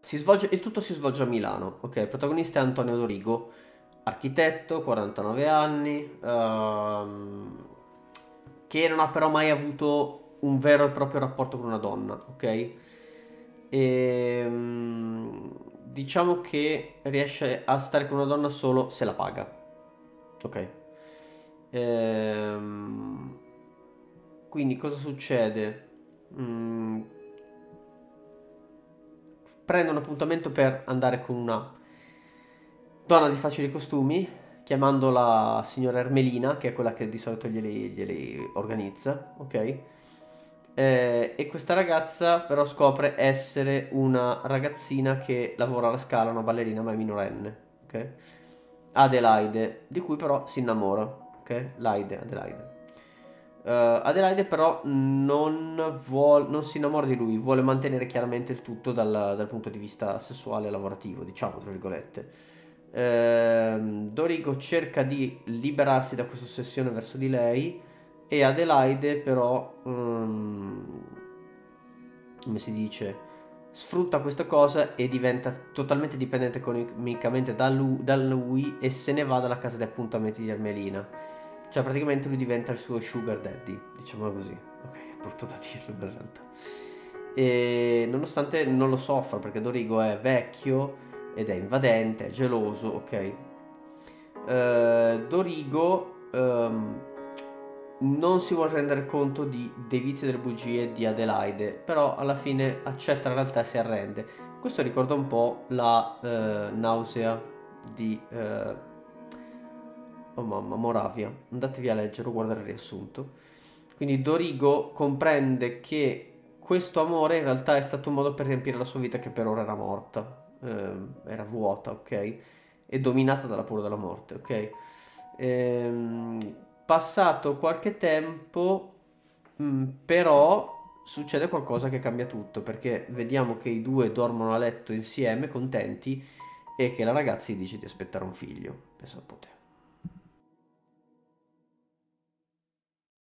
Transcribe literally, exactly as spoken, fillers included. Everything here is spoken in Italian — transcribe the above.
si svolge, il tutto si svolge a Milano, ok? Il protagonista è Antonio Dorigo, architetto, quarantanove anni, ehm, che non ha però mai avuto un vero e proprio rapporto con una donna, ok? E, mm, diciamo che riesce a stare con una donna solo se la paga, ok? Ehm, quindi cosa succede? Mm, prende un appuntamento per andare con una donna di facili costumi, chiamandola signora Ermelina, che è quella che di solito glieli, glieli organizza, ok? Eh, e questa ragazza però scopre essere una ragazzina che lavora alla Scala, una ballerina ma è minorenne, ok? Adelaide, di cui però si innamora, ok? Laide, Adelaide. Eh, Adelaide però non, vuol- non si innamora di lui, vuole mantenere chiaramente il tutto dal, dal punto di vista sessuale e lavorativo, diciamo, tra virgolette. Ehm, Dorigo cerca di liberarsi da questa ossessione verso di lei e Adelaide però, mm, come si dice, sfrutta questa cosa e diventa totalmente dipendente economicamente da lui, da lui e se ne va dalla casa di appuntamenti di Ermelina. Cioè praticamente lui diventa il suo sugar daddy, diciamo così. Ok, è brutto da dirlo in realtà. E nonostante non lo soffra perché Dorigo è vecchio ed è invadente, è geloso, ok? Eh, Dorigo ehm, non si vuole rendere conto di, dei vizi e delle bugie di Adelaide, però alla fine accetta la realtà e si arrende. Questo ricorda un po' la eh, nausea di... eh, oh mamma, Moravia. Andatevi a leggere o guardare il riassunto. Quindi Dorigo comprende che questo amore in realtà è stato un modo per riempire la sua vita che per ora era morta, ehm, era vuota, ok? E dominata dalla paura della morte, ok? Ehm, passato qualche tempo, mh, però succede qualcosa che cambia tutto, perché vediamo che i due dormono a letto insieme, contenti, e che la ragazza gli dice di aspettare un figlio. Pensa un po' te.